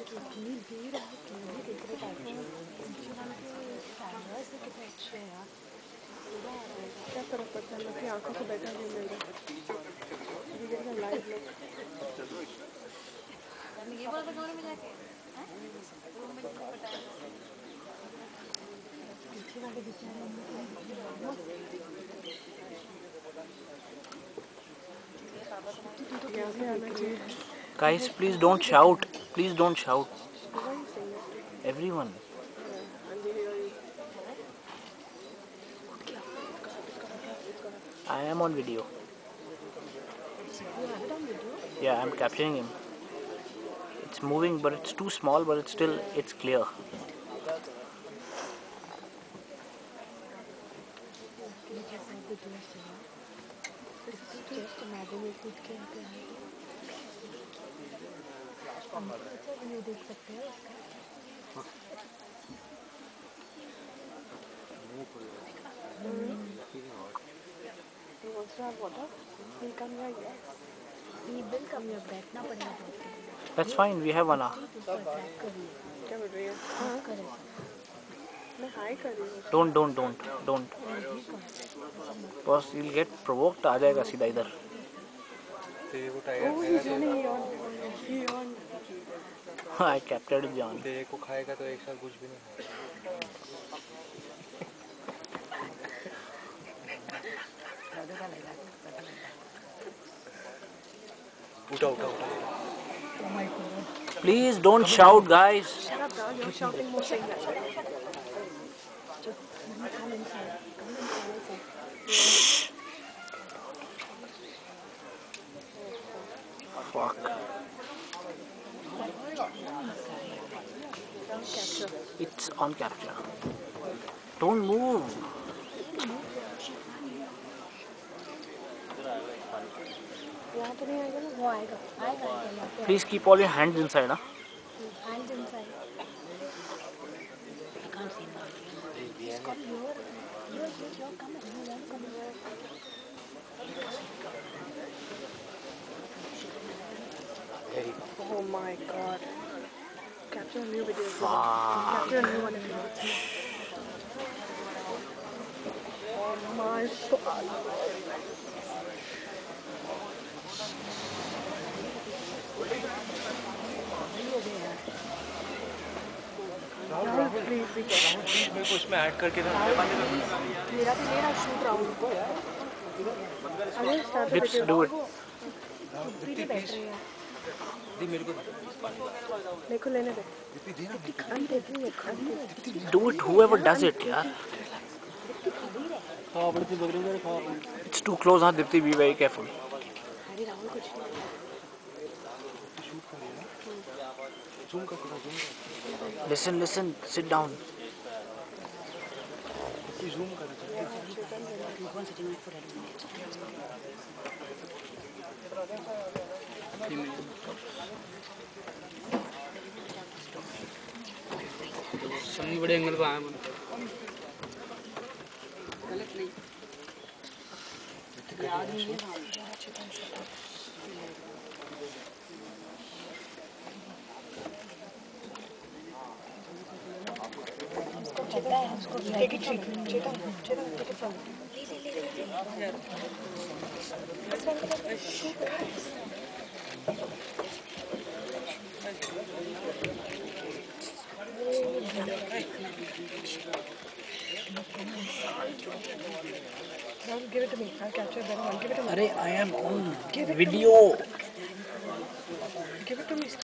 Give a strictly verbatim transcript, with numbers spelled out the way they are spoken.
कितनी भीड़ है, कितनी टिकट आते हैं। इंस्टाग्राम के कैमरास भी कितने अच्छे हैं यार। पूरा क्या फर्क पड़ता है, अपनी आंखों को बैठा नहीं मिल रहा लाइव लोग। ये बोला था कमरे में जाके रूम में पीछे वाले बेचारे यहाँ से आना चाहिए। Guys, please don't shout. Please don't shout. Everyone. I am on video. You have it on video? Yeah, I'm capturing him. It's moving, but it's too small, but it's still, it's clear. Just imagine if it came to me. हम अच्छा view देख सकते हैं उसका। You also have water? Will come here, yes. He will come here, बैठना पड़ेगा बहुत। That's fine, we have one hour. क्या बोल रही है? हाँ करे। मैं हाई कर रही हूँ। Don't, don't, don't, don't. Boss, you'll get provoked. आ जाएगा सीधा इधर. तेरे को tiger Oh, he's running. He on. He on. I captured John. तेरे को खाएगा तो एक साथ कुछ भी नहीं खाएगा। उठा उठा उठा। Oh my God. Please don't shout, guys. Shut up, dog. You're shouting more saying that. Just come inside. Come inside. Fuck. It's on capture. Don't move. यहाँ तो नहीं आएगा ना, वो आएगा, आएगा, आएगा। Please keep all your hands inside, huh? Hands inside. I can't see now. He's got your, your, your camera. You won't come here. Oh my God. Capture a new video. Capture a new one if you want. Oh my God. Rahul please मेरे को इसमें add करके दे। मेरा भी मेरा shoot Rahul अरे start Let's do it. दीदी बैठ रही है दी मेरे को मेरे को लेने दे दीदी खान दे दी Do it, whoever does it, यार. हाँ बड़ी बगल में खा। It's too close, huh, Dipti? Be very careful. अरे राहुल कुछ नहीं शूट कर रही है। जूम कर थोड़ा जूम कर। Listen, listen. Sit down. Zoom कर। सभी बड़े एंगल पे आए चलता है उसको take it Chetan Chetan take it from ले ले ले Give it to me. I'll capture that one. Give it to me. Arey, I am on video. Give it to me.